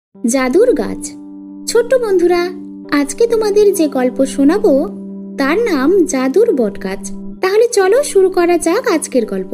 জাদুর গাছ। ছোট্ট বন্ধুরা, আজকে তোমাদের যে গল্প শোনাবো তার নাম জাদুর বটগাছ। তাহলে চলো শুরু করা যাক আজকের গল্প।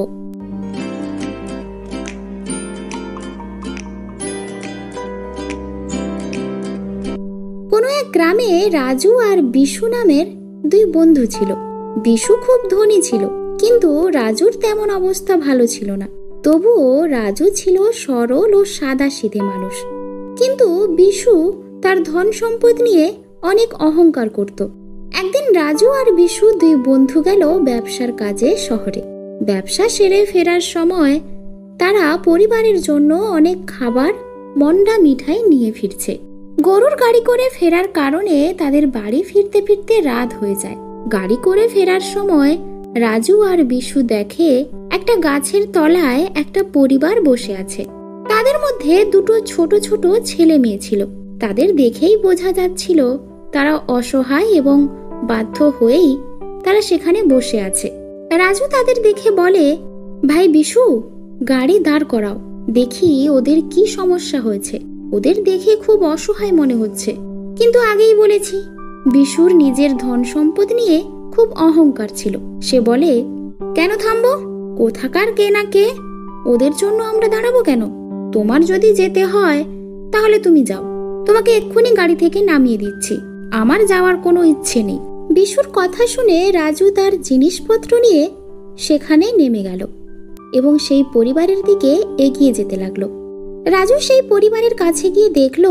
কোনো এক গ্রামে রাজু আর বিশু নামের দুই বন্ধু ছিল। বিশু খুব ধনী ছিল, কিন্তু রাজুর তেমন অবস্থা ভালো ছিল না। তবুও রাজু ছিল সরল ও সাদাসিধে মানুষ। কিন্তু বিশু তার ধন সম্পদ নিয়ে অনেক অহংকার করত। একদিন রাজু আর বিশু দুই বন্ধু গেল ব্যবসার কাজে শহরে। ব্যবসা সেরে ফেরার সময় তারা পরিবারের জন্য অনেক খাবার, মন্ডা মিঠাই নিয়ে ফিরছে। গরুর গাড়ি করে ফেরার কারণে তাদের বাড়ি ফিরতে ফিরতে রাত হয়ে যায়। গাড়ি করে ফেরার সময় রাজু আর বিশু দেখে একটা গাছের তলায় একটা পরিবার বসে আছে। তাদের মধ্যে দুটো ছোট ছোট ছেলে মেয়ে ছিল। তাদের দেখেই বোঝা যাচ্ছিল তারা অসহায় এবং বাধ্য হয়েই তারা সেখানে বসে আছে। রাজু তাদের দেখে বলে, ভাই বিশু, গাড়ি দাঁড় করাও, দেখি ওদের কি সমস্যা হয়েছে। ওদের দেখে খুব অসহায় মনে হচ্ছে। কিন্তু আগেই বলেছি, বিশুর নিজের ধন সম্পদ নিয়ে খুব অহংকার ছিল। সে বলে, কেন থামবো? কোথাকার কে না কে, ওদের জন্য আমরা দাঁড়াবো কেন? তোমার যদি যেতে হয় তাহলে তুমি যাও, তোমাকে এক্ষুনি গাড়ি থেকে নামিয়ে দিচ্ছি। আমার যাওয়ার কোনো ইচ্ছে নেই। বিশুর কথা শুনে রাজু তার জিনিসপত্র নিয়ে সেখানে নেমে গেল এবং সেই পরিবারের দিকে এগিয়ে যেতে লাগলো। রাজু সেই পরিবারের কাছে গিয়ে দেখলো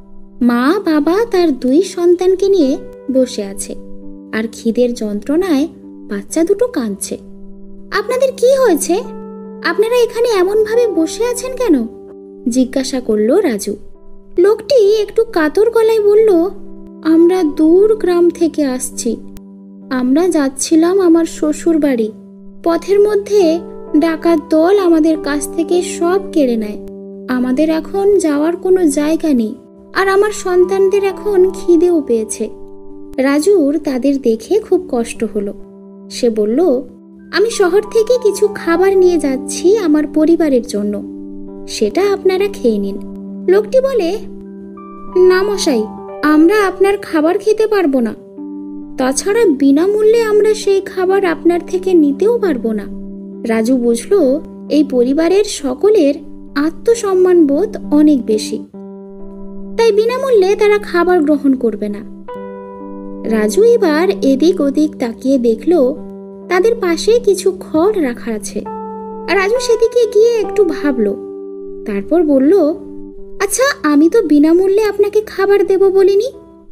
মা বাবা তার দুই সন্তানকে নিয়ে বসে আছে, আর খিদের যন্ত্রণায় বাচ্চা দুটো কাঁদছে। আপনাদের কি হয়েছে? আপনারা এখানে এমন ভাবে বসে আছেন কেন? জিজ্ঞাসা করলো রাজু। লোকটি একটু কাতর গলায় বলল, আমরা দূর গ্রাম থেকে আসছি। আমরা যাচ্ছিলাম আমার শ্বশুর বাড়ি। পথের মধ্যে ডাকাত দল আমাদের কাছ থেকে সব কেড়ে নেয়। আমাদের এখন যাওয়ার কোনো জায়গা নেই, আর আমার সন্তানদের এখন খিদেও পেয়েছে। রাজুর তাদের দেখে খুব কষ্ট হলো। সে বলল, আমি শহর থেকে কিছু খাবার নিয়ে যাচ্ছি আমার পরিবারের জন্য, সেটা আপনারা খেয়ে নিন। লোকটি বলে, না মশাই, আমরা আপনার খাবার খেতে পারবো না। তাছাড়া বিনামূল্যে আমরা সেই খাবার আপনার থেকে নিতেও পারবো না। রাজু বুঝলো এই পরিবারের সকলের আত্মসম্মান বোধ অনেক বেশি, তাই বিনামূল্যে তারা খাবার গ্রহণ করবে না। রাজু এবার এদিক ওদিক তাকিয়ে দেখলো তাদের পাশে কিছু খড় রাখা আছে। রাজু সেদিকে গিয়ে একটু ভাবলো, তারপর বলল, আচ্ছা, আমি তো বিনামূল্যে আপনাকে খাবার দেব বলিনি।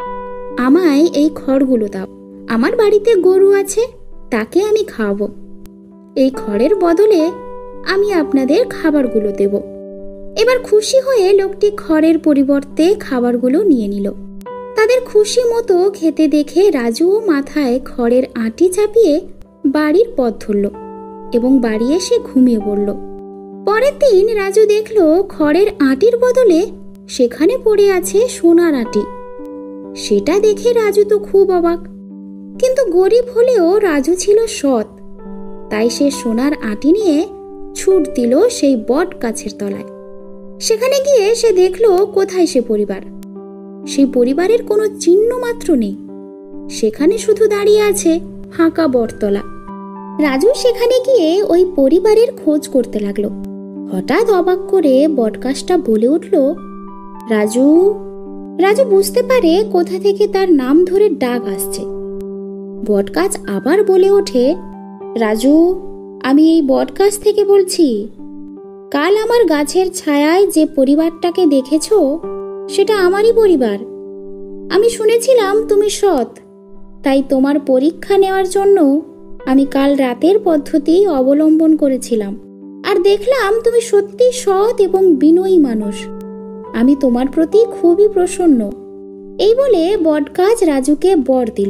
আমায় এই খড়গুলো দাও। আমার বাড়িতে গরু আছে, তাকে আমি খাওয়াবো। এই খড়ের বদলে আমি আপনাদের খাবারগুলো দেব। এবার খুশি হয়ে লোকটি খড়ের পরিবর্তে খাবারগুলো নিয়ে নিল। তাদের খুশি মতো খেতে দেখে রাজুও মাথায় খড়ের আঁটি চাপিয়ে বাড়ির পথ ধরল এবং বাড়ি এসে ঘুমিয়ে পড়ল। পরের দিন রাজু দেখল খড়ের আঁটির বদলে সেখানে পড়ে আছে সোনার আঁটি। সেটা দেখে রাজু তো খুব অবাক, কিন্তু গরিব হলেও রাজু ছিল সৎ, তাই সে সোনার আঁটি নিয়ে ছুট দিল সেই বট গাছের তলায়। সেখানে গিয়ে সে দেখল কোথায় সে পরিবার। সেই পরিবারের কোনো চিহ্ন মাত্র নেই। সেখানে শুধু দাঁড়িয়ে আছে ফাঁকা বটতলা। রাজু সেখানে গিয়ে ওই পরিবারের খোঁজ করতে লাগলো। হঠাৎ অবাক করে বটগাছটা বলে উঠল, রাজু। রাজু বুঝতে পারে কোথা থেকে তার নাম ধরে ডাক আসছে। বটগাছ আবার বলে ওঠে, রাজু, আমি এই বটগাছ থেকে বলছি। কাল আমার গাছের ছায়ায় যে পরিবারটাকে দেখেছ, সেটা আমারই পরিবার। আমি শুনেছিলাম তুমি সৎ, তাই তোমার পরীক্ষা নেওয়ার জন্য আমি কাল রাতের পদ্ধতি অবলম্বন করেছিলাম, আর দেখলাম তুমি সত্যি সৎ এবং বিনয়ী মানুষ। আমি তোমার প্রতি খুবই প্রসন্ন। এই বলে বটগাছ রাজুকে বর দিল।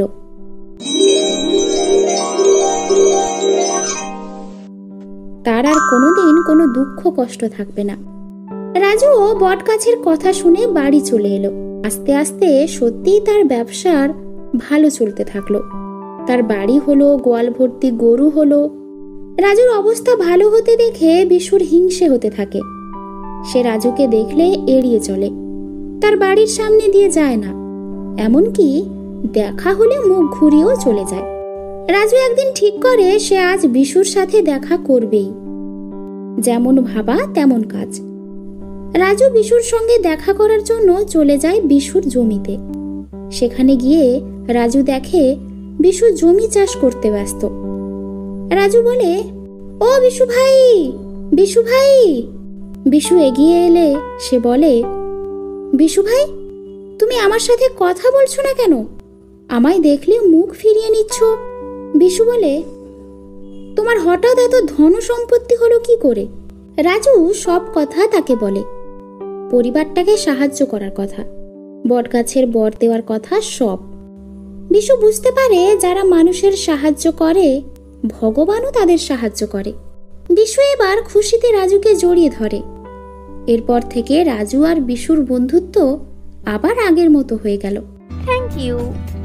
তার আর কোনোদিন কোনো দুঃখ কষ্ট থাকবে না। রাজুও বটগাছের কথা শুনে বাড়ি চলে এলো। আস্তে আস্তে সত্যিই তার ব্যবসার ভালো চলতে থাকলো। তার বাড়ি হলো, গোয়াল ভর্তি গরু হলো। রাজুর অবস্থা ভালো হতে দেখে বিশুর হিংসে হতে থাকে। সে রাজুকে দেখলে এড়িয়ে চলে। তার বাড়ির সামনে দিয়ে যায় না, এমনকি দেখা হলে মুখ ঘুরিয়েও চলে যায়। রাজু একদিন ঠিক করে সে আজ বিশুর সাথে দেখা করবেই। যেমন ভাবা তেমন কাজ। রাজু বিশুর সঙ্গে দেখা করার জন্য চলে যায় বিশুর জমিতে। সেখানে গিয়ে রাজু দেখে বিশু জমি চাষ করতে ব্যস্ত। রাজু বলে, ও বিশু ভাই, বিশু ভাই। বিশু এগিয়ে এলে সে বলে, বিশু ভাই, তুমি আমার সাথে কথা বলছো না কেন? আমায় দেখলে মুখ ফিরিয়ে নিচ্ছ। বিশু বলে, তোমার হঠাৎ এত ধন সম্পত্তি হলো কি করে? রাজু সব কথা তাকে বলে। পরিবারটাকে সাহায্য করার কথা, বটগাছের বর দেওয়ার কথা, সব। বিশু বুঝতে পারে যারা মানুষের সাহায্য করে ভগবানও তাদের সাহায্য করে। বিশু এবার খুশিতে রাজুকে জড়িয়ে ধরে। এরপর থেকে রাজু আর বিশুর বন্ধুত্ব আবার আগের মতো হয়ে গেল। Thank you.